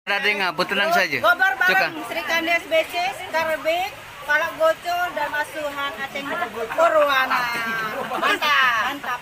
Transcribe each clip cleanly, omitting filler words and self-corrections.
Ada ngapa tenang saja. Gobar Suka. bareng Sri Kandes BC, Skarbik, Palak Goco, dan Asuhan Aceh Purwana. Mantap. Mantap.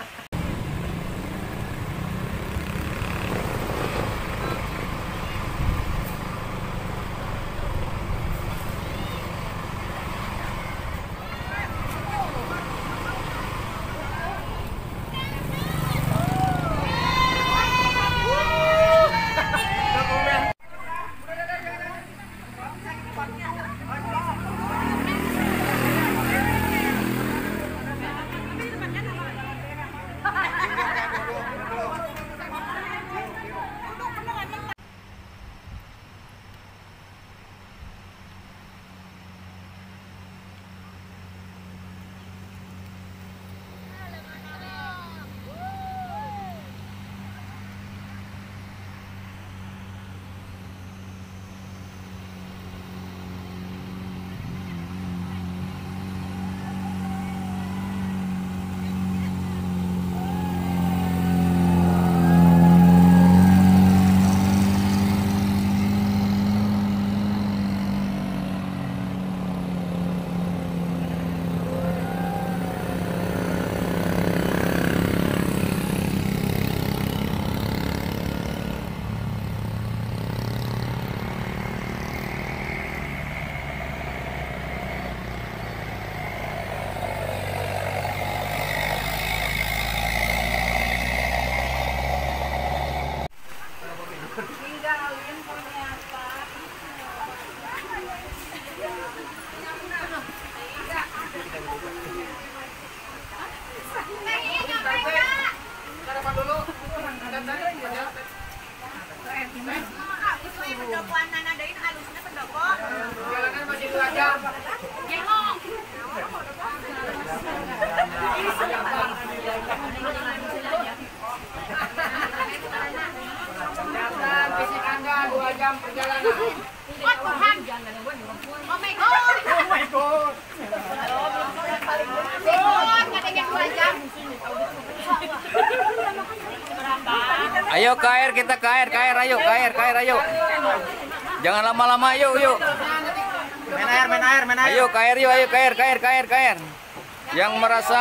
Ayo ke air, kita ke air, ayo, ke air, ayo. Jangan lama-lama, yuk. Main air. Ayo ke air, yuk, ayo ke air. Yang merasa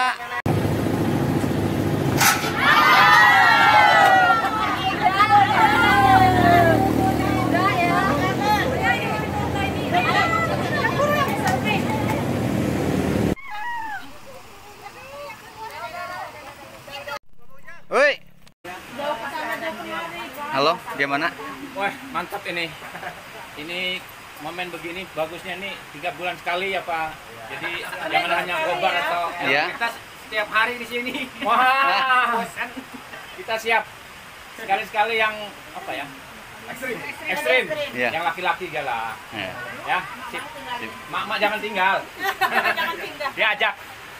Woi. Halo, gimana? Wah, mantap ini. Ini momen begini bagusnya nih 3 bulan sekali ya Pak. Jadi jangan hanya gobar atau Ya. kita setiap hari di sini. Wah, kita siap sekali-sekali yang apa ya? Ekstrim. Ya. Yang laki-laki galak. Ya. Ya, sip. Mak jangan tinggal. Jangan tinggal. Diajak.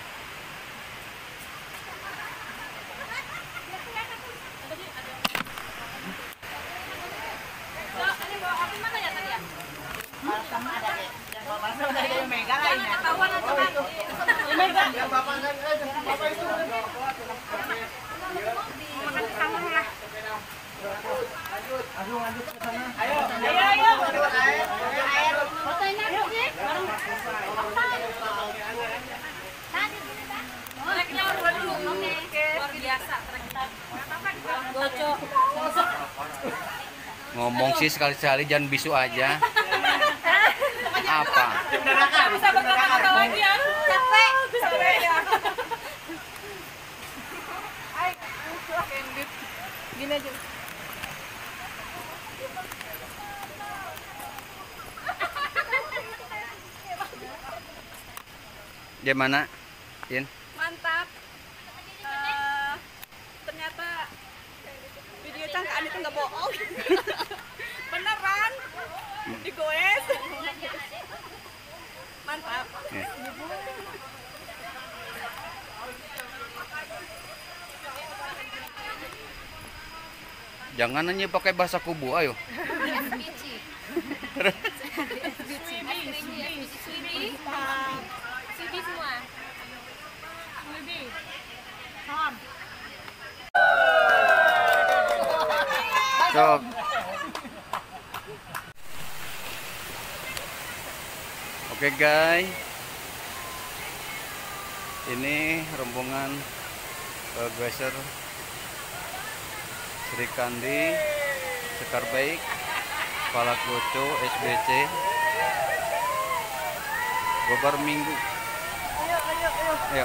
Ngomong sih sekali-sekali jangan bisu aja. Apa? Bisa berkata lagi ya. Capek ya. Gini aja. Gimana, Tin? Mantap. Ternyata video cangkaan itu nggak bohong. Beneran digoes. Mantap. Ya. Jangan hanya pakai bahasa kubu, ayo. Sok. Oke guys, ini rombongan Geser Sri Kandi, Sekar Baik, Palak Goco, SBC, Gobar Minggu. Ayo.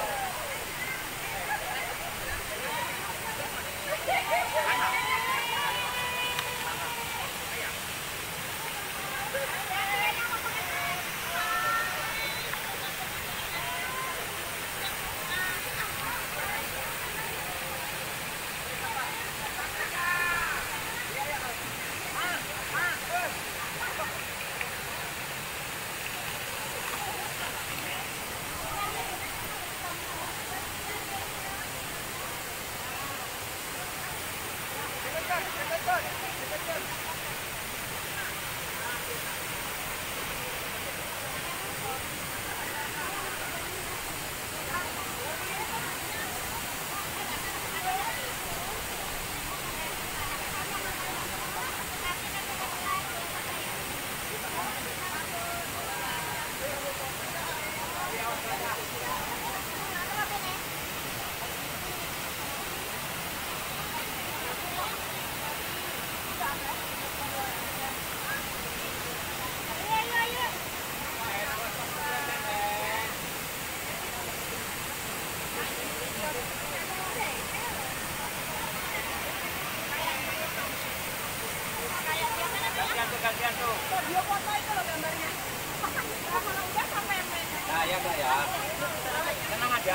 Gantian tuh. Dia foto itu loh gambarnya. Kalau udah sampai Nah, ya Mbak ya. Tenang aja.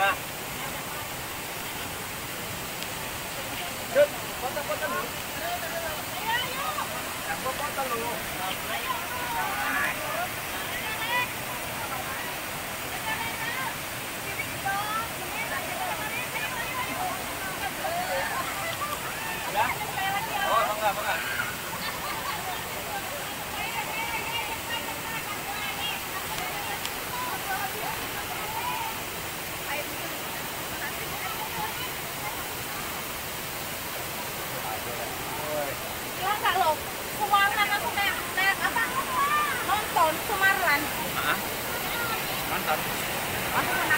Yuk, foto-foto dulu. Foto dulu. Ya? Oh, bangga. enggak loh. Sumarlan aku kayak apa? Nonton Sumarlan. Nonton. Aku